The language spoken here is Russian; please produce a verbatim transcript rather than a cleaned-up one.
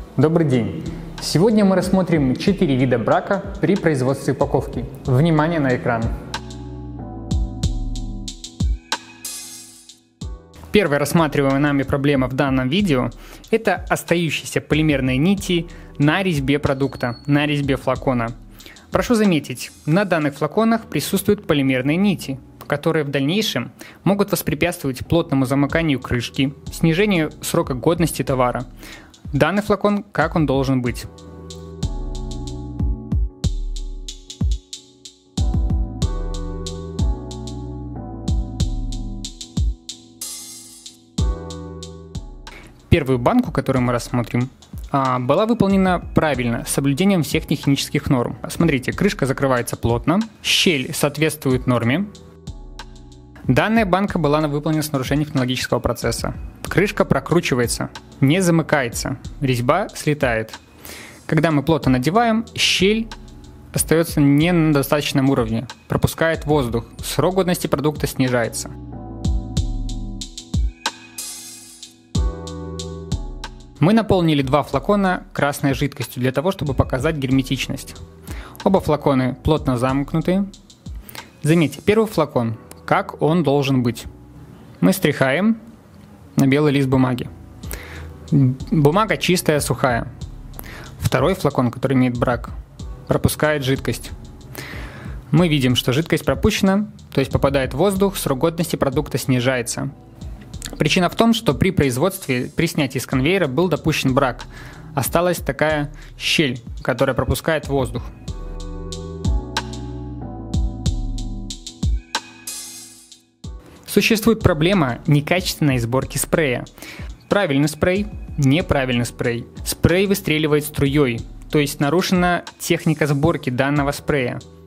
Добрый день! Сегодня мы рассмотрим четыре вида брака при производстве упаковки. Внимание на экран! Первая рассматриваемая нами проблема в данном видео – это остающиеся полимерные нити на резьбе продукта, на резьбе флакона. Прошу заметить, на данных флаконах присутствуют полимерные нити, которые в дальнейшем могут воспрепятствовать плотному замыканию крышки, снижению срока годности товара. Данный флакон, как он должен быть. Первую банку, которую мы рассмотрим, была выполнена правильно, с соблюдением всех технических норм. Смотрите, крышка закрывается плотно, щель соответствует норме. Данная банка была выполнена с нарушением технологического процесса. Крышка прокручивается, не замыкается, резьба слетает. Когда мы плотно надеваем, щель остается не на достаточном уровне, пропускает воздух, срок годности продукта снижается. Мы наполнили два флакона красной жидкостью для того, чтобы показать герметичность. Оба флаконы плотно замкнуты. Заметьте, первый флакон, как он должен быть. Мы стряхаем на белый лист бумаги. Бумага чистая, сухая. Второй флакон, который имеет брак, пропускает жидкость. Мы видим, что жидкость пропущена, то есть попадает воздух, срок годности продукта снижается. Причина в том, что при производстве, при снятии с конвейера был допущен брак. Осталась такая щель, которая пропускает воздух. Существует проблема некачественной сборки спрея. Правильный спрей, неправильный спрей. Спрей выстреливает струей, то есть нарушена техника сборки данного спрея.